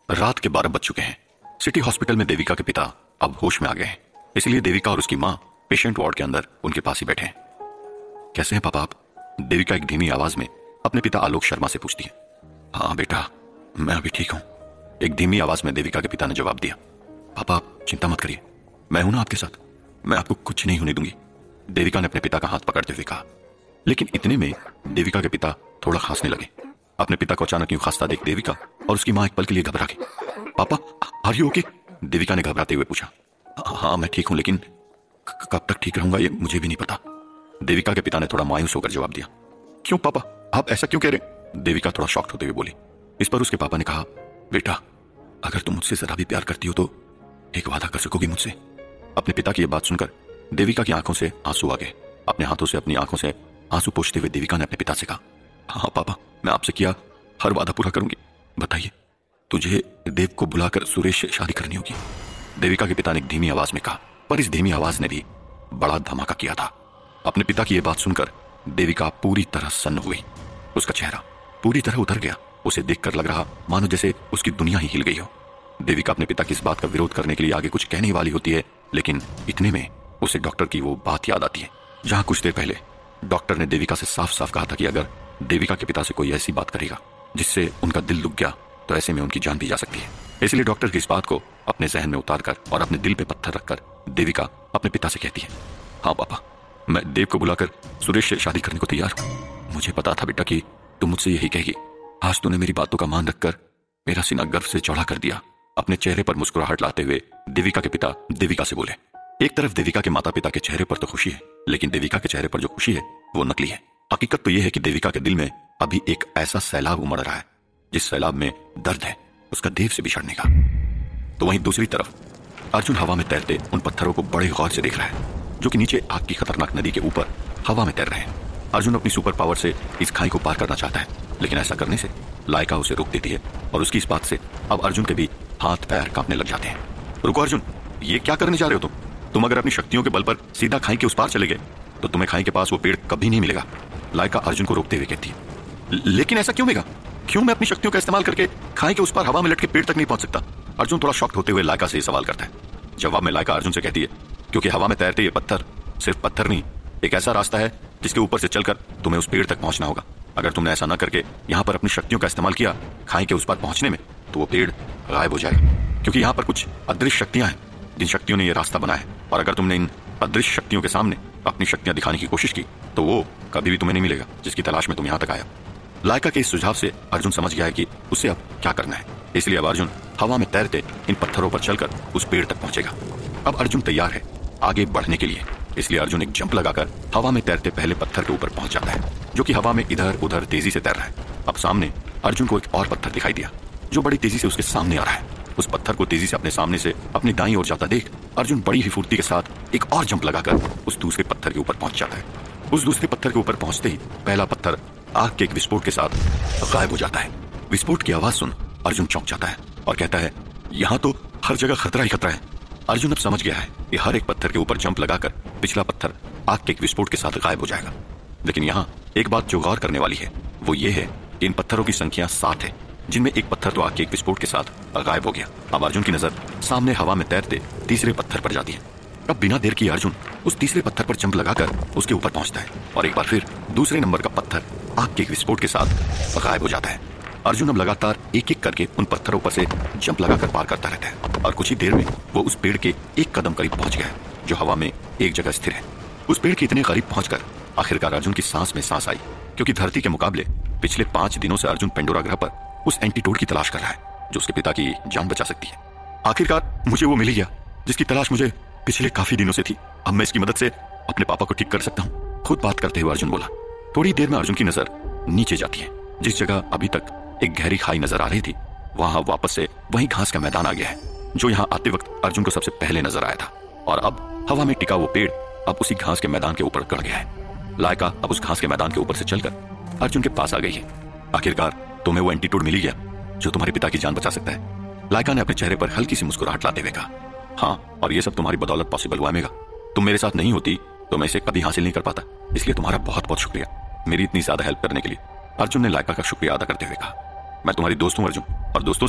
रात के 12 बज चुके हैं। सिटी हॉस्पिटल में देविका के पिता अब होश में आ गए हैं, इसलिए देविका और उसकी माँ पेशेंट वार्ड के अंदर उनके पास ही बैठे हैं। कैसे हैं पापा आप? देविका एक धीमी आवाज में अपने पिता आलोक शर्मा से पूछती है। हाँ बेटा, मैं अभी ठीक हूं, एक धीमी आवाज में देविका के पिता ने जवाब दिया। पापा आप चिंता मत करिए, मैं हूं ना आपके साथ, मैं आपको कुछ नहीं होने दूंगी, देविका ने अपने पिता का हाथ पकड़ते हुए कहा। लेकिन इतने में देविका के पिता थोड़ा खांसने लगे। अपने पिता को अचानक यूं खांसता देख देविका और उसकी मां एक पल के लिए घबरा गई। पापा आर यू ओके? देविका ने घबराते हुए पूछा। हाँ मैं ठीक हूं, लेकिन कब तक ठीक रहूंगा ये मुझे भी नहीं पता, देविका के पिता ने थोड़ा मायूस होकर जवाब दिया। क्यों पापा, आप ऐसा क्यों कह रहे? देविका थोड़ा शॉक्ड होते हुए बोली। इस पर उसके पापा ने कहा, बेटा अगर तुम मुझसे जरा भी प्यार करती हो तो एक वादा कर सकोगी मुझसे? अपने पिता की यह बात सुनकर देविका की आंखों से आंसू आ गए। अपने हाथों से अपनी आंखों से आंसू पोंछते हुए देविका ने अपने पिता से कहा, हाँ पापा मैं आपसे किया हर वादा पूरा करूंगी। बताइए, तुझे देव को बुलाकर सुरेश से शादी करनी होगी, देविका के पिता ने एक धीमी आवाज में कहा। पर इस धीमी आवाज ने भी बड़ा धमाका किया था। अपने पिता की यह बात सुनकर देविका पूरी तरह सन्न हुई। उसका चेहरा पूरी तरह उतर गया। उसे देखकर लग रहा मानो जैसे उसकी दुनिया ही हिल गई हो। देविका अपने पिता की इस बात का विरोध करने के लिए आगे कुछ कहने वाली होती है, लेकिन इतने में उसे डॉक्टर की वो बात याद आती है जहां कुछ देर पहले डॉक्टर ने देविका से साफ साफ कहा था कि अगर देविका के पिता से कोई ऐसी बात करेगा जिससे उनका दिल दुख गया तो ऐसे में उनकी जान भी जा सकती है। इसलिए डॉक्टर की इस बात को अपने जहन में उतार कर और अपने दिल पे पत्थर रखकर देविका अपने पिता से कहती है, हाँ पापा मैं देव को बुलाकर सुरेश से शादी करने को तैयार हूं। मुझे पता था बेटा कि तुम मुझसे यही कहेगी। आज तूने मेरी बातों का मान रखकर मेरा सीना गर्व से चौड़ा कर दिया। अपने चेहरे पर मुस्कुराहट लाते हुए देविका के पिता देविका से बोले। एक तरफ देविका के माता पिता के चेहरे पर तो खुशी है, लेकिन देविका के चेहरे पर जो खुशी है वो नकली है। हकीकत तो यह है कि देविका के दिल में अभी एक ऐसा सैलाब उमड़ रहा है जिस सैलाब में दर्द है उसका देव से बिछड़ने का। तो वहीं दूसरी तरफ अर्जुन हवा में तैरते उन पत्थरों को बड़े गौर से देख रहा है जो कि नीचे आग की खतरनाक नदी के ऊपर हवा में तैर रहे हैं। अर्जुन अपनी सुपर पावर से इस खाई को पार करना चाहता है, लेकिन ऐसा करने से लाइका उसे रोक देती है और उसकी इस बात से अब अर्जुन के भी हाथ पैर कांपने लग जाते हैं। रुको अर्जुन, ये क्या करने जा रहे हो तुम अगर अपनी शक्तियों के बल पर सीधा खाई के उस पार चले गए तो तुम्हें खाई के पास वो पेड़ कभी नहीं मिलेगा, लाइका अर्जुन को रोकते हुए कहती है। लेकिन ऐसा क्यों मेगा? क्यों मैं अपनी शक्तियों का इस्तेमाल करके खाई के उस पार हवा में लटके पेड़ तक नहीं पहुंच सकता? अर्जुन थोड़ा शॉक्ड होते हुए लाइका से सवाल करता है। जवाब में लाइका अर्जुन से कहती है, क्योंकि हवा में तैरते ये पत्थर सिर्फ पत्थर नहीं, एक ऐसा रास्ता है जिसके ऊपर से चलकर तुम्हें उस पेड़ तक पहुंचना होगा। अगर तुमने ऐसा न करके यहाँ पर अपनी शक्तियों का इस्तेमाल किया खाई के उस पार पहुंचने में तो वो पेड़ गायब हो जाएगा, क्योंकि यहाँ पर कुछ अदृश्य शक्तियां हैं जिन शक्तियों ने यह रास्ता बनाया है, और अगर तुमने इन अदृश्य शक्तियों के सामने अपनी शक्तियां दिखाने की कोशिश की तो वो कभी भी तुम्हें नहीं मिलेगा जिसकी तलाश में तुम यहाँ तक आया। लाइका के इस सुझाव से अर्जुन समझ गया है कि उसे अब क्या करना है, इसलिए अब अर्जुन हवा में तैरते इन पत्थरों पर चलकर उस पेड़ तक पहुंचेगा। अब अर्जुन तैयार है आगे बढ़ने के लिए, इसलिए अर्जुन एक जंप लगाकर हवा में तैरते पहले पत्थर के ऊपर पहुंच जाता है जो कि हवा में इधर उधर तेजी से तैर रहा है। अब सामने अर्जुन को एक और पत्थर दिखाई दिया जो बड़ी तेजी से उसके सामने आ रहा है। उस पत्थर को तेजी से अपने सामने से अपनी दाईं ओर जाता देख अर्जुन बड़ी ही फुर्ती के साथ एक और जंप लगाकर उस दूसरे पत्थर के ऊपर पहुंच जाता है। उस दूसरे पत्थर के ऊपर पहुंचते ही पहला पत्थर आग के एक विस्फोट के साथ गायब हो जाता है। विस्फोट की आवाज सुन अर्जुन चौंक जाता है और कहता है, यहाँ तो हर जगह खतरा ही खतरा है। अर्जुन अब समझ गया है कि हर एक पत्थर के ऊपर जंप लगाकर पिछला पत्थर आग के एक विस्फोट के साथ गायब हो जाएगा। लेकिन यहाँ एक बात जो गौर करने वाली है वो ये है कि इन पत्थरों की संख्या 7 है, जिनमें एक पत्थर तो आग के एक विस्फोट के साथ गायब हो गया। अब अर्जुन की नजर सामने हवा में तैरते तीसरे पत्थर पर जाती है। अब बिना देर किए अर्जुन उस तीसरे पत्थर पर जंप लगाकर उसके ऊपर पहुंचता है और एक बार फिर दूसरे नंबर का पत्थर आग के एक विस्फोट के साथ गायब हो जाता है। अर्जुन अब लगातार एक एक करके उन पत्थरों पर से जंप लगाकर पार करता रहता है और कुछ ही देर में वो उस पेड़ के एक कदम करीब पहुंच गया है जो हवा में एक जगह स्थिर है। उस पेड़ के इतने करीब पहुंचकर आखिरकार अर्जुन की सांस में सांस आई, क्योंकि धरती के मुकाबले पिछले 5 दिनों से अर्जुन पेंडोरा ग्रह पर उस एंटीटोड की तलाश कर रहा है जो उसके पिता की जान बचा सकती है। आखिरकार मुझे वो मिल गया जिसकी तलाश मुझे पिछले काफी दिनों से थी। अब मैं इसकी मदद से अपने पापा को ठीक कर सकता हूँ, खुद बात करते हुए अर्जुन बोला। थोड़ी देर में अर्जुन की नजर नीचे जाती है। जिस जगह अभी तक एक गहरी खाई नजर आ रही थी वहां वापस से वही घास का मैदान आ गया है जो यहाँ आते वक्त अर्जुन को सबसे पहले नजर आया था, और अब हवा में टिका वो पेड़ अब उसी घास के मैदान के ऊपर गड़ गया है। लाइका अब उस घास के मैदान के ऊपर से चलकर अर्जुन के पास आ गई है। आखिरकार तुम्हें वो एंटीटोड मिल गया जो तुम्हारे पिता की जान बचा सकता है, लाइका ने अपने चेहरे पर हल्की सी मुस्कुराहट लाते हुए कहा। हाँ, और ये सब तुम्हारी बदौलत पॉसिबल हुआ मेगा। तुम मेरे साथ नहीं होती तो मैं इसे कभी हासिल नहीं कर पाता, इसलिए तुम्हारा बहुत बहुत शुक्रिया मेरी इतनी ज्यादा हेल्प करने के लिए, अर्जुन ने लाइका का शुक्रिया अदा करते हुए कहा। मैं तुम्हारी दोस्त हूं अर्जुन, और दोस्तों से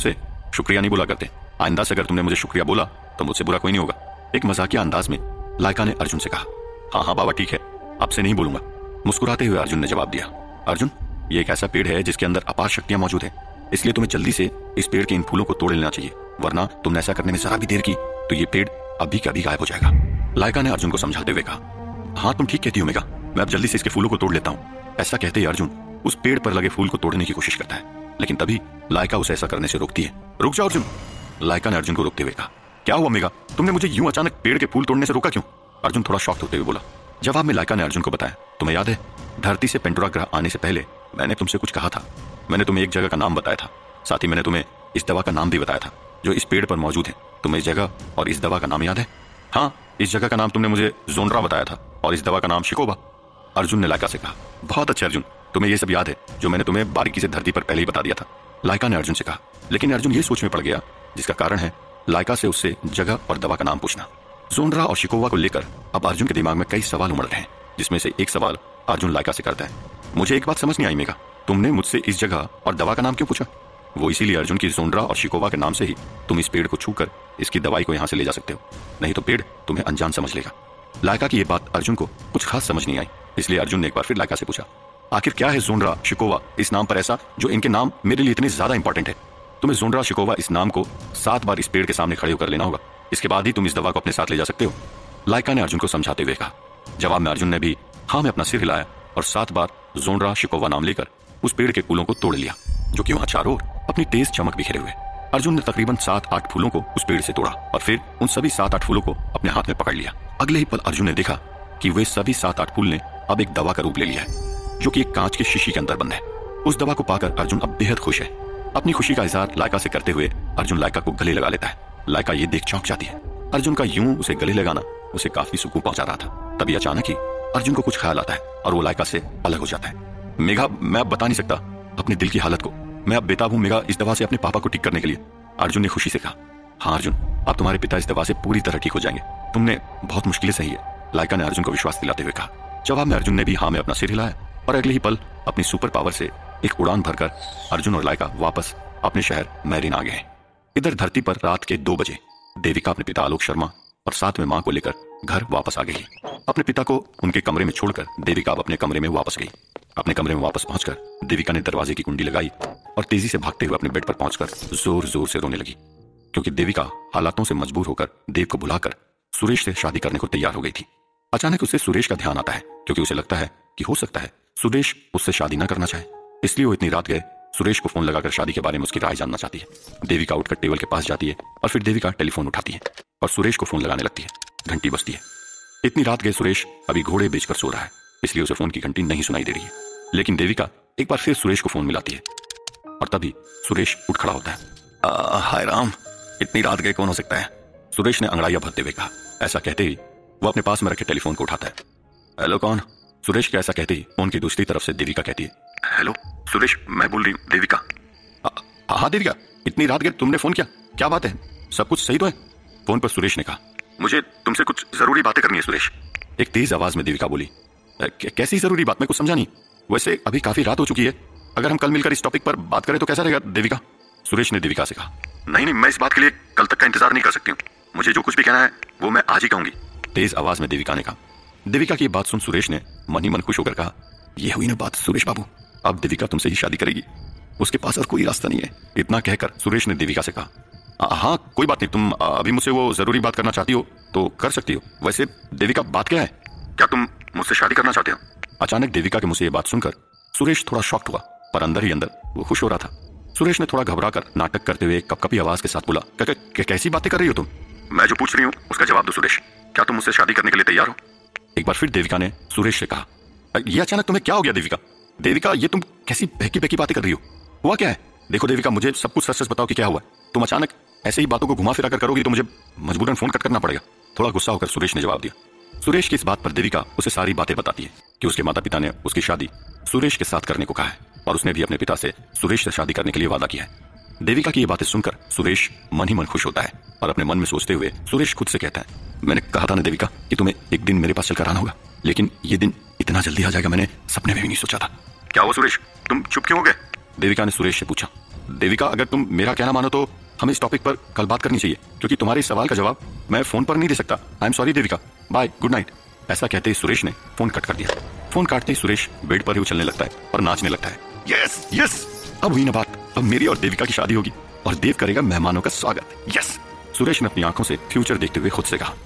शुक्रिया नहीं बोला करते। आइंदा से अगर तुमने मुझे शुक्रिया बोला तो मुझसे बुरा कोई नहीं होगा। एक मजाकिया अंदाज में लाइका ने अर्जुन से कहा। हाँ हाँ बाबा ठीक है, आपसे नहीं बोलूंगा। मुस्कुराते हुए अर्जुन ने जवाब दिया। अर्जुन, ये एक ऐसा पेड़ है जिसके अंदर अपार शक्तियां मौजूद है, इसलिए तुम्हें जल्दी से इस पेड़ के इन फूलों को तोड़ लेना चाहिए, वरना तुमने ऐसा करने में जरा भी देर की तो ये पेड़ अभी के अभी गायब हो जाएगा। लाइका ने अर्जुन को समझाते हुए कहा। हाँ तुम ठीक कहती हो मेघा, मैं अब जल्दी से इसके फूलों को तोड़ लेता हूँ। ऐसा कहते ही अर्जुन उस पेड़ पर लगे फूल को तोड़ने की कोशिश करता है, लेकिन तभी लाइका उसे ऐसा करने से रोकती है। रुक जाओ अर्जुन। लाइका ने अर्जुन को रोकते हुए कहा। क्या हुआ मेघा, तुमने मुझे यूं अचानक पेड़ के फूल तोड़ने से रोका क्यों? अर्जुन थोड़ा शॉक्ड होते हुए बोला। जवाब में लाइका ने अर्जुन को बताया। तुम्हें याद है, धरती से पेंटोरा ग्रह आने से पहले मैंने तुमसे कुछ कहा था। मैंने तुम्हें एक जगह का नाम बताया था, साथ ही मैंने तुम्हें इस दवा का नाम भी बताया था जो इस पेड़ पर मौजूद है। तुम्हें इस जगह और इस दवा का नाम याद है? हाँ, इस जगह का नाम तुमने मुझे जोनरा बताया था और इस दवा का नाम शिकोबा। अर्जुन ने लाइका से कहा। बहुत अच्छा अर्जुन, तुम्हें यह सब याद है जो मैंने तुम्हें बारीकी से धरती पर पहले ही बता दिया था। लाइका ने अर्जुन से कहा। लेकिन अर्जुन ये सोच में पड़ गया जिसका कारण है लाइका से उससे जगह और दवा का नाम पूछना। जोनरा और शिकोवा को लेकर अब अर्जुन के दिमाग में कई सवाल उमड़ रहे हैं, जिसमें से एक सवाल अर्जुन लाइका से करता है। मुझे एक बात समझ नहीं आई मेघा, तुमने मुझसे इस जगह और दवा का नाम क्यों पूछा? वो इसीलिए अर्जुन की जोनरा और शिकोवा के नाम से ही तुम इस पेड़ को छूकर इसकी दवाई को यहाँ से ले जा सकते हो, नहीं तो पेड़ तुम्हें अनजान समझ लेगा। लाइका की ये बात अर्जुन को कुछ खास समझ नहीं आई, इसलिए अर्जुन ने एक बार फिर लाइका से पूछा। आखिर क्या है जोनरा शिकोवा इस नाम पर ऐसा जो इनके नाम मेरे लिए इतने ज्यादा इंपॉर्टेंट है? तुम्हें जोनरा शिकोवा इस नाम को 7 बार इस पेड़ के सामने खड़े होकर लेना होगा, इसके बाद ही तुम इस दवा को अपने साथ ले जा सकते हो। लाइका ने अर्जुन को समझाते हुए कहा। जवाब में अर्जुन ने भी हाँ में अपना सिर हिलाया और 7 बार जोनरा शिकोवा नाम लेकर उस पेड़ के फूलों को तोड़ लिया, जो कि वहां चारों ओर अपनी तेज चमक बिखेरे हुए। अर्जुन ने तकरीबन 7-8 फूलों को उस पेड़ से तोड़ा और फिर उन सभी 7-8 फूलों को अपने हाथ में पकड़ लिया। अगले ही पल अर्जुन ने देखा कि वे सभी 7-8 फूल ने अब एक दवा का रूप ले लिया है, जो कि एक कांच की शीशी के अंदर बंद है। उस दवा को पाकर अर्जुन अब बेहद खुश है। अपनी खुशी का इजहार लाइका से करते हुए अर्जुन लाइका को गले लगा लेता है। लाइका ये देख चौंक जाती है। अर्जुन का यूं उसे गले लगाना उसे काफी सुकून पहुंचा रहा था। तभी अचानक ही अर्जुन को कुछ ख्याल आता है और वो लाइका से अलग हो जाता है। मेघा, मैं अब बता नहीं सकता अपने दिल की हालत को, मैं अब बेताब हूं मेघा इस दवा से अपने पापा को ठीक करने के लिए। अर्जुन ने खुशी से कहा। हाँ अर्जुन, अब तुम्हारे पिता इस दवा से पूरी तरह ठीक हो जाएंगे, तुमने बहुत मुश्किलें सही है, लाइका ने अर्जुन को विश्वास दिलाते हुए कहा। जवाब में अर्जुन ने भी हाँ में अपना सिर हिलाया और अगले ही पल अपनी सुपर पावर से एक उड़ान भरकर अर्जुन और लाइका वापस अपने शहर मैरिन आ गए। इधर धरती पर रात के 2 बजे देविका अपने पिता आलोक शर्मा और साथ में मां को लेकर घर वापस आ गई। अपने पिता को उनके कमरे में छोड़कर देविका अपने कमरे में वापस गई। अपने कमरे में वापस पहुंचकर देविका ने दरवाजे की कुंडी लगाई और तेजी से भागते हुए अपने बेड पर पहुंचकर जोर जोर से रोने लगी, क्योंकि देविका हालातों से मजबूर होकर देव को बुलाकर सुरेश से शादी करने को तैयार हो गई थी। अचानक उसे सुरेश का ध्यान आता है, क्योंकि उसे लगता है कि हो सकता है सुरेश उससे शादी न करना चाहे, इसलिए वो इतनी रात गए सुरेश को फोन लगाकर शादी के बारे में उसकी राय जानना चाहती है। देविका उठकर टेबल के पास जाती है और फिर देविका टेलीफोन उठाती है और सुरेश को फोन लगाने लगती है। घंटी बजती है। इतनी रात गए सुरेश अभी घोड़े बेचकर सो रहा है, इसलिए उसे फोन की घंटी नहीं सुनाई दे रही है। लेकिन देविका एक बार फिर सुरेश को फोन मिलाती है और तभी सुरेश उठ खड़ा होता है। हाय राम, इतनी रात गए कौन हो सकता है? सुरेश ने अंगड़ाइयां भरते हुए कहा। ऐसा कहते ही वो अपने पास में रखे टेलीफोन को उठाता है। हेलो कौन? सुरेश के ऐसा कहते ही फोन की दूसरी तरफ से देविका कहती है। हेलो सुरेश, मैं बोल रही हूँ देविका। हाँ देविका, इतनी रात गए तुमने फोन किया, क्या बात है? सब कुछ सही तो है? फोन पर सुरेश ने कहा। मुझे तुमसे कुछ जरूरी बातें करनी है सुरेश, एक तेज आवाज में देविका बोली। कैसी जरूरी बात? मैं कुछ समझा नहीं। वैसे अभी काफी रात हो चुकी है, अगर हम कल मिलकर इस टॉपिक पर बात करें तो कैसा रहेगा देविका? सुरेश ने देविका से कहा। नहीं, मैं इस बात के लिए कल तक का इंतजार नहीं कर सकती हूँ, मुझे जो कुछ भी कहना है वो मैं आज ही कहूंगी, तेज आवाज में देविका ने कहा। देविका की बात सुन सुरेश ने मन ही मन खुश होकर कहा, यह हुई ना बात सुरेश बाबू, अब देविका तुमसे ही शादी करेगी, उसके पास और कोई रास्ता नहीं है। इतना कहकर सुरेश ने देविका से कहा। हाँ कोई बात नहीं, तुम अभी मुझसे वो जरूरी बात करना चाहती हो तो कर सकती हो। वैसे देविका बात क्या है? क्या तुम मुझसे शादी करना चाहते हो? अचानक देविका के मुझसे ये बात सुनकर सुरेश थोड़ा शॉक्ड हुआ, पर अंदर ही अंदर वो खुश हो रहा था। सुरेश ने थोड़ा घबराकर नाटक करते हुए कपकपी आवाज के साथ बोला, कैसी बातें कर रही हो तुम? मैं जो पूछ रही हूँ उसका जवाब दो सुरेश, क्या तुम मुझसे शादी करने के लिए तैयार हो? एक बार फिर देविका ने सुरेश से कहा। ये अचानक तुम्हें क्या हो गया देविका? देविका, ये तुम कैसी बहकी बहकी बातें कर रही हो? हुआ क्या है? देखो देविका, मुझे सब कुछ सच सच बताओ कि क्या हुआ। तुम अचानक ऐसे ही बातों को घुमा फिरा कर करोगी तो मुझे मजबूरन फोन कट करना पड़ेगा। थोड़ा गुस्सा होकर सुरेश ने जवाब दिया। सुरेश की इस बात पर देविका उसे सारी बातें बताती है कि उसके माता पिता ने उसकी शादी सुरेश के साथ करने को कहा है और उसने भी अपने पिता से सुरेश से शादी करने के लिए वादा किया है। देविका की ये बातें सुनकर सुरेश मन ही मन खुश होता है और अपने मन में सोचते हुए सुरेश खुद से कहता है, मैंने कहा था ना देविका कि तुम्हें एक दिन मेरे पास चलकर आना होगा, लेकिन ये दिन इतना जल्दी आ जाएगा मैंने सपने में भी नहीं सोचा था। क्या हुआ सुरेश, तुम चुप क्यों हो गए? देविका ने सुरेश से पूछा। देविका, अगर तुम मेरा कहना मानो तो हमें इस टॉपिक पर कल बात करनी चाहिए, क्योंकि तुम्हारे इस सवाल का जवाब मैं फोन पर नहीं दे सकता। I am sorry Devika, bye, good night. ऐसा कहते ही सुरेश ने फोन कट कर दिया। फोन काटते ही सुरेश बेड पर ही उछलने लगता है और नाचने लगता है। यस यस, अब हुई ना बात, अब मेरी और देविका की शादी होगी और देव करेगा मेहमानों का स्वागत। यस, सुरेश ने अपनी आंखों से फ्यूचर देखते हुए खुद से कहा।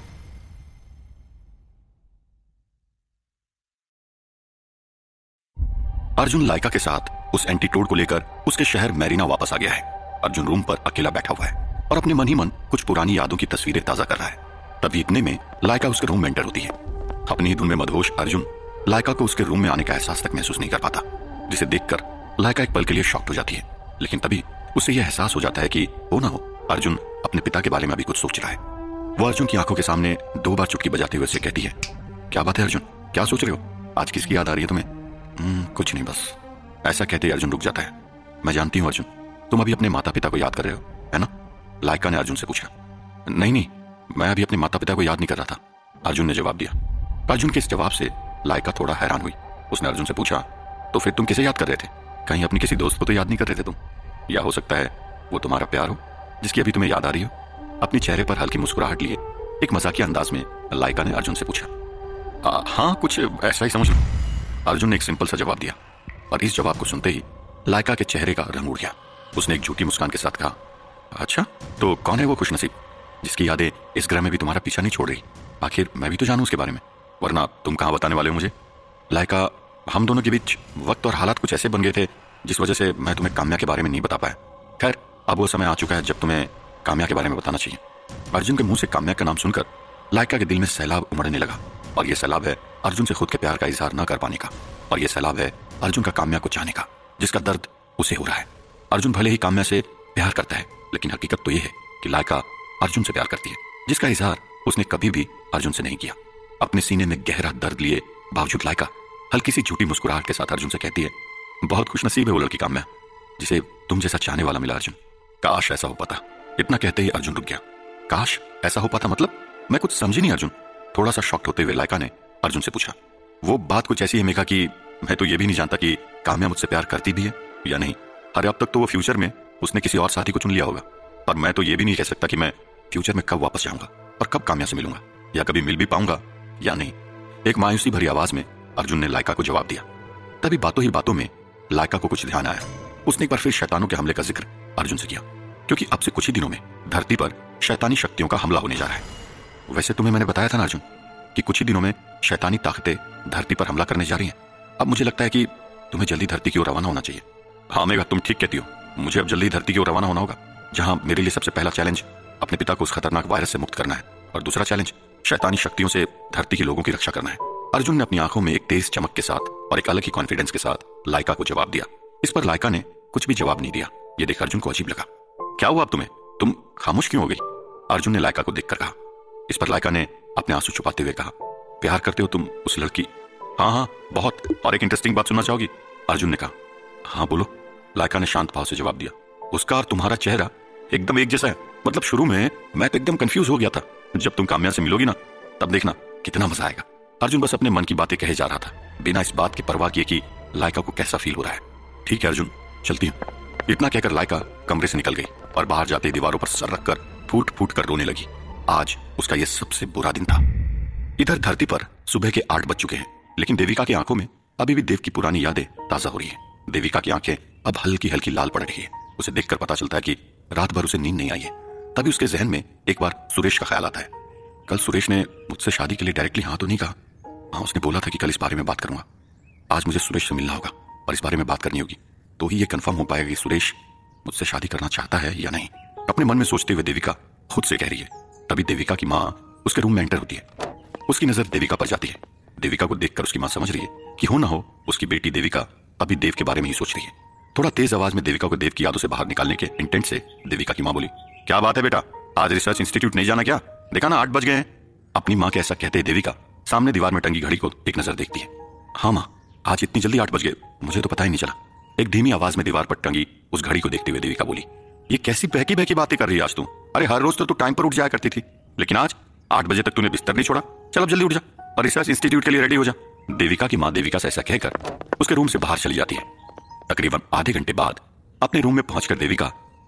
अर्जुन लाइका के साथ उस एंटीटोड को लेकर उसके शहर मैरिना वापस आ गया है। अर्जुन रूम पर अकेला बैठा हुआ है और अपने मन ही मन कुछ पुरानी यादों की तस्वीरें ताजा कर रहा है। तभी इतने में लाइका उसके रूम में एंटर होती है। अपनी ही धुन में मदहोश अर्जुन लाइका को उसके रूम में आने का एहसास तक महसूस नहीं कर पाता, जिसे देखकर लाइका एक पल के लिए शॉक्ड हो जाती है। लेकिन तभी उसे यह एहसास हो जाता है कि हो ना हो अर्जुन अपने पिता के बारे में अभी कुछ सोच रहा है। वो अर्जुन की आंखों के सामने 2 बार चुटकी बजाते हुए उसे कहती है, क्या बात है अर्जुन, क्या सोच रहे हो? आज किसकी याद आ रही है तुम्हें? कुछ नहीं, बस। ऐसा कहते ही अर्जुन रुक जाता है। मैं जानती हूँ अर्जुन, तुम अभी अपने माता पिता को याद कर रहे हो, है ना? लाइका ने अर्जुन से पूछा। नहीं, मैं अभी अपने माता पिता को याद नहीं कर रहा था, अर्जुन ने जवाब दिया। अर्जुन के इस जवाब से लाइका थोड़ा हैरान हुई। उसने अर्जुन से पूछा, तो फिर तुम किसे याद कर रहे थे? कहीं अपनी किसी दोस्त को तो याद नहीं कर रहे थे तुम? या हो सकता है वो तुम्हारा प्यार हो, जिसकी अभी तुम्हें याद आ रही हो? अपने चेहरे पर हल्की मुस्कुराहट लिए एक मजाकिया अंदाज में लाइका ने अर्जुन से पूछा। हाँ, कुछ ऐसा ही समझ लो, अर्जुन ने एक सिंपल सा जवाब दिया। और इस जवाब को सुनते ही लाइका के चेहरे का रंग उड़ गया। उसने एक झूठी मुस्कान के साथ कहा, अच्छा, तो कौन है वो खुशनसीब जिसकी यादें इस ग्रह में भी तुम्हारा पीछा नहीं छोड़ रही? आखिर मैं भी तो जानूं उसके बारे में, वरना तुम कहाँ बताने वाले हो मुझे? लाइका, हम दोनों के बीच वक्त और हालात कुछ ऐसे बन गए थे जिस वजह से मैं तुम्हें काम्या के बारे में नहीं बता पाया। खैर, अब वो समय आ चुका है जब तुम्हें काम्या के बारे में बताना चाहिए। अर्जुन के मुंह से काम्या का नाम सुनकर लाइका के दिल में सैलाब उमड़ने लगा। और ये सैलाब है अर्जुन से खुद के प्यार का इजहार न कर पाने का। और ये सैलाब है अर्जुन का काम्या को चाहने का, जिसका दर्द उसे हो रहा है। अर्जुन भले ही काम्या से प्यार करता है, लेकिन हकीकत तो ये है कि लाइका अर्जुन से प्यार करती है, जिसका इजहार उसने कभी भी अर्जुन से नहीं किया। अपने सीने में गहरा दर्द लिए बावजूद लाइका हल्की सी झूठी मुस्कुराहट के साथ अर्जुन से कहती है, बहुत खुशनसीब है वो लड़की काम्या, जिसे तुम जैसा चाहने वाला मिला अर्जुन। काश ऐसा हो पाता। इतना कहते ही अर्जुन रुक गया। काश ऐसा हो पाता मतलब? मैं कुछ समझी नहीं अर्जुन। थोड़ा सा शॉक्ड होते हुए लाइका ने अर्जुन से पूछा। वो बात कुछ ऐसी है मेघा कि मैं तो ये भी नहीं जानता कि काम्या मुझसे प्यार करती भी है या नहीं। अरे अब तक तो वो फ्यूचर में उसने किसी और साथी को चुन लिया होगा, और मैं तो ये भी नहीं कह सकता कि मैं फ्यूचर में कब वापस जाऊंगा और कब काम्या से मिलूंगा, या कभी मिल भी पाऊंगा या नहीं। एक मायूसी भरी आवाज में अर्जुन ने लाइका को जवाब दिया। तभी बातों ही बातों में लाइका को कुछ ध्यान आया। उसने एक बार फिर शैतानों के हमले का जिक्र अर्जुन से किया, क्योंकि अब से कुछ ही दिनों में धरती पर शैतानी शक्तियों का हमला होने जा रहा है। वैसे तुम्हें मैंने बताया था ना अर्जुन कि कुछ ही दिनों में शैतानी ताकतें धरती पर हमला करने जा रही हैं। अब मुझे लगता है कि तुम्हें जल्दी धरती की ओर रवाना होना चाहिए। हाँ मेघा, तुम ठीक कहती हो। मुझे अब जल्दी धरती की ओर रवाना होना होगा, जहां मेरे लिए सबसे पहला चैलेंज अपने पिता को उस खतरनाक वायरस से मुक्त करना है, और दूसरा चैलेंज शैतानी शक्तियों से धरती के लोगों की रक्षा करना है। अर्जुन ने अपनी आंखों में एक तेज चमक के साथ और एक अलग ही कॉन्फिडेंस के साथ लाइका को जवाब दिया। इस पर लाइका ने कुछ भी जवाब नहीं दिया। ये देख अर्जुन को अजीब लगा। क्या हुआ अब तुम्हें? तुम खामोश क्यों हो गई? अर्जुन ने लाइका को देखकर कहा। इस पर लाइका ने अपने आंसू छुपाते हुए कहा, प्यार करते हो तुम उस लड़की? हाँ, बहुत। और एक इंटरेस्टिंग बात सुनना चाहोगी? अर्जुन ने कहा। हाँ बोलो, लाइका ने शांत भाव से जवाब दिया। उसका और तुम्हारा चेहरा एकदम एक जैसा है। मतलब शुरू में मैं तो एकदम कंफ्यूज हो गया था। जब तुम काम्या से मिलोगी ना, तब देखना कितना मजा आएगा। अर्जुन बस अपने मन की बातें कहे जा रहा था, बिना इस बात की परवाह किए कि लाइका को कैसा फील हो रहा है। ठीक है अर्जुन, चलती हूँ। इतना कहकर लाइका कमरे से निकल गई और बाहर जाते ही दीवारों पर सर रखकर फूट फूट कर रोने लगी। आज उसका यह सबसे बुरा दिन था। इधर धरती पर सुबह के 8 बज चुके हैं, लेकिन देविका की आंखों में अभी भी देव की पुरानी यादें ताजा हो रही है। देविका की आंखें अब हल्की हल्की लाल पड़ रही है। उसे देखकर पता चलता है कि रात भर उसे नींद नहीं आई है। तभी उसके जहन में एक बार सुरेश का ख्याल आता है। कल सुरेश ने मुझसे शादी के लिए डायरेक्टली हाँ तो नहीं कहा। हाँ, उसने बोला था कि कल इस बारे में बात करूंगा। आज मुझे सुरेश से मिलना होगा और इस बारे में बात करनी होगी, तो ही ये कंफर्म हो पाएगा कि सुरेश मुझसे शादी करना चाहता है या नहीं। अपने मन में सोचते हुए देविका खुद से कह रही है। तभी देविका की माँ उसके रूम में एंटर होती है। उसकी नजर देविका पर जाती है। देविका को देखकर उसकी माँ समझ रही है कि हो ना हो उसकी बेटी देविका अभी देव के बारे में ही सोच रही है। थोड़ा तेज आवाज में देविका को देव की यादों से बाहर निकालने के इंटेंट से देविका की माँ बोली, क्या बात है बेटा, आज रिसर्च इंस्टीट्यूट नहीं जाना क्या? देखा ना 8 बज गए हैं। अपनी माँ के ऐसा कहते ही देविका सामने दीवार में टंगी घड़ी को एक नजर देखती है। हाँ माँ, आज इतनी जल्दी 8 बज गए, मुझे तो पता ही नहीं चला। एक धीमी आवाज में दीवार पर टंगी उस घड़ी को देखते हुए देविका बोली, ये कैसी बहकी बहकी बातें कर रही है आज तू? अरे हर रोज तो तू टाइम पर उठ जाया करती थी, लेकिन आज 8 बजे तक तूने बिस्तर नहीं छोड़ा। चल अब जल्दी उठ जा और रिसर्च इंस्टीट्यूट के लिए रेडी हो जा। देविका की माँ देविका से ऐसा कहकर उसके रूम से बाहर चली जाती है। तकरीबन आधे घंटे बाद अपने रूम में पहुंचकर देविका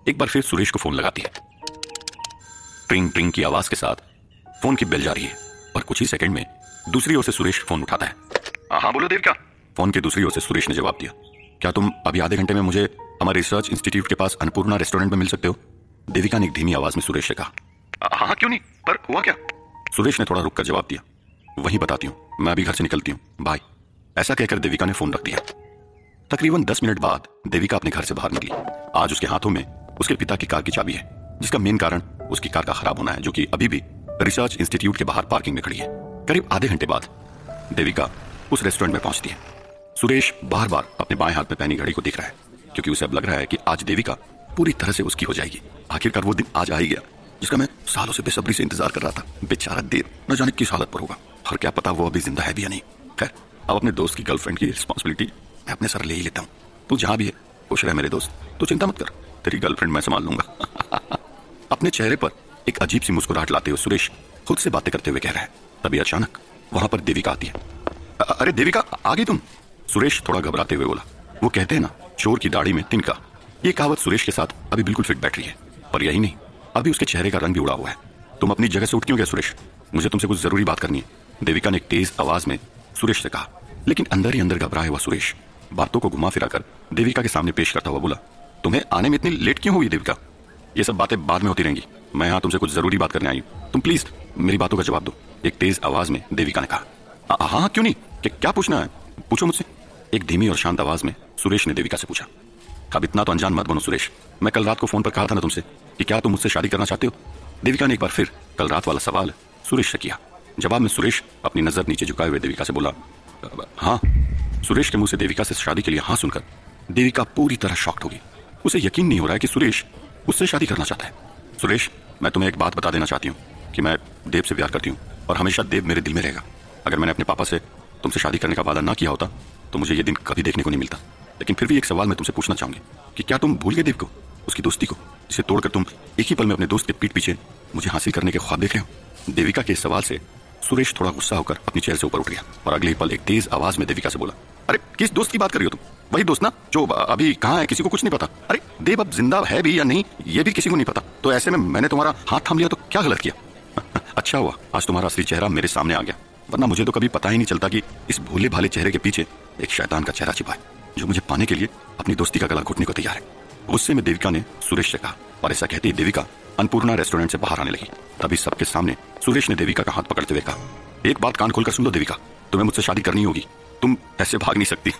एक बार फिर सुरेश को फोन लगाती है। ट्रिंग ट्रिंग की आवाज के साथ फोन की बेल जा रही है और कुछ ही सेकंड में दूसरी ओर से सुरेश फोन उठाता है। हाँ बोलो देविका। फोन की दूसरी ओर से सुरेश ने जवाब दिया, क्या तुम अभी आधे घंटे में मुझे हमारे रिसर्च इंस्टीट्यूट के पास अन्नपूर्णा रेस्टोरेंट में मिल सकते हो? देविका ने एक धीमी आवाज में सुरेश से कहा। हाँ क्यों नहीं, पर हुआ क्या? सुरेश ने थोड़ा रुककर जवाब दिया, वही बताती हूँ, मैं अभी घर से निकलती हूँ, बाय। ऐसा कहकर देविका ने फोन रख दिया। तकरीबन 10 मिनट बाद देविका अपने घर से बाहर निकली। आज उसके हाथों में उसके पिता की कार की चाबी है, जिसका मेन कारण उसकी कार का खराब होना है, जो कि अभी भी रिसर्च इंस्टीट्यूट के बाहर पार्किंग में खड़ी है। करीब आधे घंटे बाद देविका उस रेस्टोरेंट में पहुंचती है। सुरेश बार बार अपने बाएं हाथ में पहनी घड़ी को देख रहा है, क्योंकि उसे अब लग रहा है कि आज देविका पूरी तरह से उसकी हो जाएगी। आखिरकार वो दिन आज आ ही गया जिसका मैं सालों से बेसब्री से इंतजार कर रहा था। बेचारा देव न जाने किस हालत पर होगा, और क्या पता वो अभी जिंदा है भी या नहीं। खैर, अब अपने दोस्त की गर्लफ्रेंड की रिस्पॉन्सिबिलिटी मैं अपने सर ले ही लेता हूँ। तू जहां भी है खुश रहे मेरे दोस्त, तू चिंता मत कर, तेरी गर्लफ्रेंड मैं संभाल लूंगा। अपने चेहरे पर एक अजीब सी मुस्कुराहट लाते हुए सुरेश खुद से बातें करते हुए कह रहा है। तभी अचानक वहां पर देविका आती है। अरे देविका, आ गई तुम? सुरेश थोड़ा घबराते हुए बोला। वो कहते हैं ना, चोर की दाढ़ी में तिनका, ये कहावत सुरेश के साथ अभी बिल्कुल फिट बैठ रही है। पर यही नहीं, अभी उसके चेहरे का रंग भी उड़ा हुआ है। तुम अपनी जगह से उठ क्यों गए सुरेश? मुझे तुमसे कुछ जरूरी बात करनी है, देविका ने एक तेज आवाज में सुरेश से कहा। लेकिन अंदर ही अंदर घबराया हुआ सुरेश बातों को घुमा फिरा कर देविका के सामने पेश करता हुआ बोला, तुम्हें आने में इतनी लेट क्यों हुई देविका? ये सब बातें बाद में होती रहेंगी, मैं यहाँ तुमसे कुछ जरूरी बात करने आई हूँ, तुम प्लीज मेरी बातों का जवाब दो, एक तेज आवाज में देविका ने कहा। हाँ क्यों नहीं, क्या पूछना है, पूछो मुझसे, एक धीमी और शांत आवाज में सुरेश ने देविका से पूछा। अब इतना तो अनजान मत बनो सुरेश, मैं कल रात को फोन पर कहा था ना तुमसे कि क्या तुम मुझसे शादी करना चाहते हो? देविका ने एक बार फिर कल रात वाला सवाल सुरेश से किया। जवाब में सुरेश अपनी नजर नीचे झुकाए हुए देविका से बोला, हाँ। सुरेश के मुंह से देविका से शादी के लिए हाँ सुनकर देविका पूरी तरह शॉक्ड होगी। उसे यकीन नहीं हो रहा है कि सुरेश उससे शादी करना चाहता है। सुरेश, मैं तुम्हें एक बात बता देना चाहती हूँ कि मैं देव से प्यार करती हूँ और हमेशा देव मेरे दिल में रहेगा। अगर मैंने अपने पापा से तुमसे शादी करने का वादा ना किया होता तो मुझे ये दिन कभी देखने को नहीं मिलता। लेकिन फिर भी एक सवाल मैं तुमसे पूछना चाहूंगी कि क्या तुम भूल गए देव को, उसकी दोस्ती को, जिसे तोड़कर तुम एक ही पल में अपने दोस्त के पीठ पीछे मुझे हासिल करने के ख्वाब देख रहे हो? देविका के इस सवाल से सुरेश थोड़ा गुस्सा होकर अपनी चेयर से ऊपर उठ गया और अगले ही पल एक तेज आवाज में देविका से बोला, अरे किस दोस्त की बात कर रही हो तुम? वही दोस्त ना जो अभी कहाँ है, किसी को कुछ नहीं पता? अरे देव अब जिंदा है भी या नहीं ये भी किसी को नहीं पता, तो ऐसे में मैंने तुम्हारा हाथ थाम लिया तो क्या गलत किया? अच्छा हुआ आज तुम्हारा असली चेहरा मेरे सामने आ गया, वरना मुझे तो कभी पता ही नहीं चलता कि इस भोले भाले चेहरे के पीछे एक शैतान का चेहरा छिपा है जो मुझे पाने के लिए अपनी दोस्ती का गला घुटने को तैयार है। गुस्से में देविका ने सुरेश से कहा और ऐसा कहते ही देविका अन्नपूर्णा रेस्टोरेंट से बाहर आने लगी। तभी सबके सामने सुरेश ने देविका का हाथ पकड़ते हुए कहा, एक बात कान खोलकर सुन लो देविका, तुम्हें मुझसे शादी करनी होगी, तुम ऐसे भाग नहीं सकती।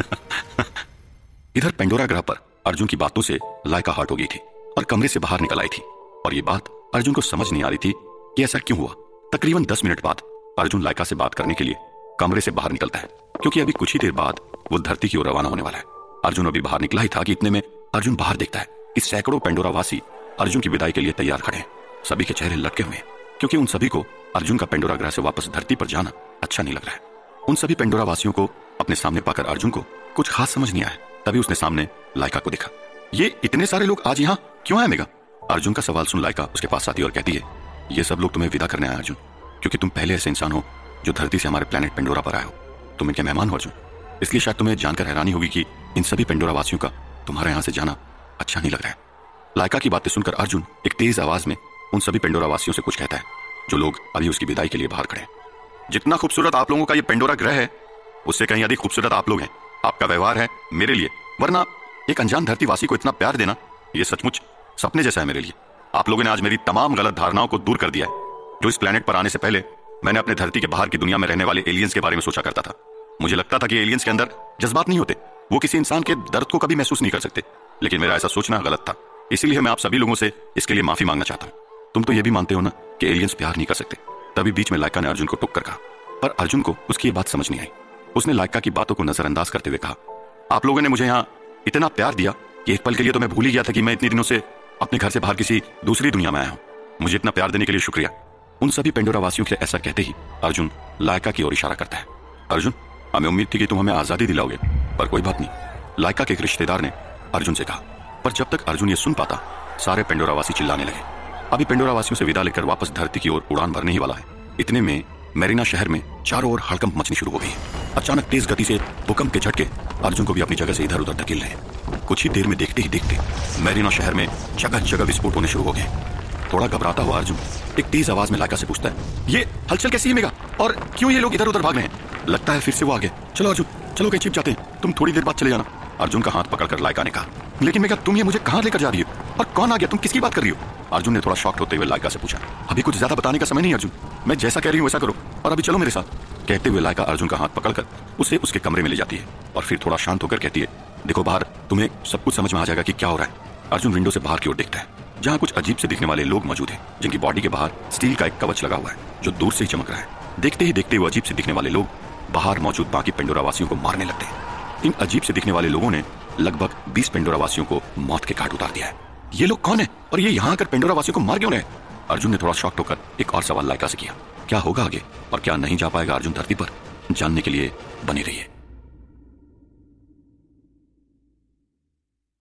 इधर पेंडोरा ग्रह पर अर्जुन की बातों से लाइका हर्ट हो गई थी और कमरे से बाहर निकल आई थी, और ये बात अर्जुन को समझ नहीं आ रही थी कि ऐसा क्यों हुआ। तकरीबन 10 मिनट बाद अर्जुन लाइका से बात करने के लिए कमरे से बाहर निकलता है, क्योंकि अभी कुछ ही देर बाद वो धरती की ओर रवाना होने वाला है। अर्जुन अभी बाहर निकला ही था कि इतने में अर्जुन बाहर देखता है कि सैकड़ों पेंडोरा वासी अर्जुन की विदाई के लिए तैयार खड़े हैं। सभी के चेहरे लटके हुए हैं, क्योंकि उन सभी को अर्जुन का पेंडोरा ग्रह से वापस धरती पर जाना अच्छा नहीं लग रहा है। उन सभी पेंडोरा वासियों को अपने सामने पाकर अर्जुन को कुछ खास समझ नहीं आया। तभी उसने सामने लाइका को देखा। ये इतने सारे लोग आज यहाँ क्यों आए मेगा? अर्जुन का सवाल सुन लाइका उसके पास आती और कहती है, ये सब लोग तुम्हें विदा करने आए अर्जुन, क्योंकि तुम पहले ऐसे इंसान हो जो धरती से हमारे प्लेनेट पेंडोरा पर आए हो। तुम इनके मेहमान हो अर्जुन, इसलिए शायद तुम्हें जानकर हैरानी होगी कि इन सभी पेंडोरा वासियों का तुम्हारे यहाँ से जाना अच्छा नहीं लग रहा है। लाइका की बातें सुनकर अर्जुन एक तेज आवाज में उन सभी पेंडोरा वासियों से कुछ कहता है जो लोग अभी उसकी विदाई के लिए बाहर खड़े हैं। जितना खूबसूरत आप लोगों का ये पेंडोरा ग्रह है, उससे कहीं अधिक खूबसूरत आप लोग हैं। आपका व्यवहार है मेरे लिए, वरना एक अनजान धरतीवासी को इतना प्यार देना ये सचमुच सपने जैसा है मेरे लिए। आप लोगों ने आज मेरी तमाम गलत धारणाओं को दूर कर दिया है। जो इस प्लेनेट पर आने से पहले मैंने अपने धरती के बाहर की दुनिया में रहने वाले एलियंस के बारे में सोचा करता था। मुझे लगता था कि एलियंस के अंदर जज्बात नहीं होते, वो किसी इंसान के दर्द को कभी महसूस नहीं कर सकते। लेकिन मेरा ऐसा सोचना गलत था, इसीलिए मैं आप सभी लोगों से इसके लिए माफी मांगना चाहता हूँ। तुम तो ये भी मानते हो ना कि एलियंस प्यार नहीं कर सकते। तभी बीच में लाइका ने अर्जुन को टोक कर कहा, पर अर्जुन को उसकी ये बात समझ नहीं आई। उसने लाइका की बातों को नजरअंदाज करते हुए कहा, आप लोगों ने मुझे यहाँ इतना प्यार दिया कि एक पल के लिए तो मैं भूल ही गया था कि मैं इतने दिनों से अपने घर से बाहर किसी दूसरी दुनिया में आया हूँ। मुझे इतना प्यार देने के लिए शुक्रिया। उन सभी पेंडोरा वासियों के ऐसा कहते ही अर्जुन लाइका की ओर इशारा करता है। अर्जुन, हमें उम्मीद थी कि तुम हमें आजादी दिलाओगे, पर कोई बात नहीं, लाइका के एक रिश्तेदार ने अर्जुन से कहा। पर जब तक अर्जुन ये सुन पाता, सारे पेंडोरा वासी चिल्लाने लगे। अभी पेंडोरा वासियों से विदा लेकर वापस धरती की ओर उड़ान भरने ही वाला है। इतने में मेरिना शहर में चारों ओर हड़कंप मचनी शुरू हो गई है। अचानक तेज गति से भूकंप के झटके अर्जुन को भी अपनी जगह से इधर उधर धकेल रहे। कुछ ही देर में देखते ही देखते मैरिना शहर में जगह जगह विस्फोट होने शुरू हो गए। थोड़ा घबराता हुआ अर्जुन एक तेज आवाज में लाइका से पूछता है, ये हलचल कैसी है मेगा, और क्यों ये लोग इधर उधर भाग रहे हैं? लगता है फिर से वो आ गए। चलो अर्जुन, चलो कहीं छिप जाते हैं, तुम थोड़ी देर बाद चले जाना। अर्जुन का हाथ पकड़कर लाइका ने कहा, लेकिन मेगा तुम ये मुझे कहां लेकर जा रही हो, और कौन आ गया, तुम किसकी बात कर रही हो? अर्जुन ने थोड़ा शॉक्ड होते हुए लाइका से पूछा, अभी कुछ ज्यादा बताने का समय नहीं अर्जुन, मैं जैसा कह रही हूं वैसा करो और अभी चलो मेरे साथ। कहते हुए लाइका अर्जुन का हाथ पकड़कर उसे उसके कमरे में ले जाती है और फिर थोड़ा शांत होकर कहती है, देखो बाहर तुम्हें सब कुछ समझ में आ जाएगा कि क्या हो रहा है। अर्जुन विंडो से बाहर की ओर देखता है, जहां कुछ अजीब से दिखने वाले लोग मौजूद हैं, जिनकी बॉडी के बाहर स्टील का एक कवच लगा हुआ है जो दूर से ही चमक रहा है। देखते ही देखते वो अजीब से दिखने वाले लोग बाहर मौजूद बाकी पेंडोरा वासियों को मारने लगते हैं। इन अजीब से दिखने वाले लोगों ने लगभग 20 पेंडोरा वासियों को मौत के घाट उतार दिया है। ये लोग कौन है और ये यहाँ आकर पेंडोरा वासियों को मार क्यों रहे? अर्जुन ने थोड़ा शॉक्ड होकर एक और सवाल लाइका से किया। क्या होगा आगे और क्या नहीं जा पाएगा अर्जुन धरती पर, जानने के लिए बने रहिए।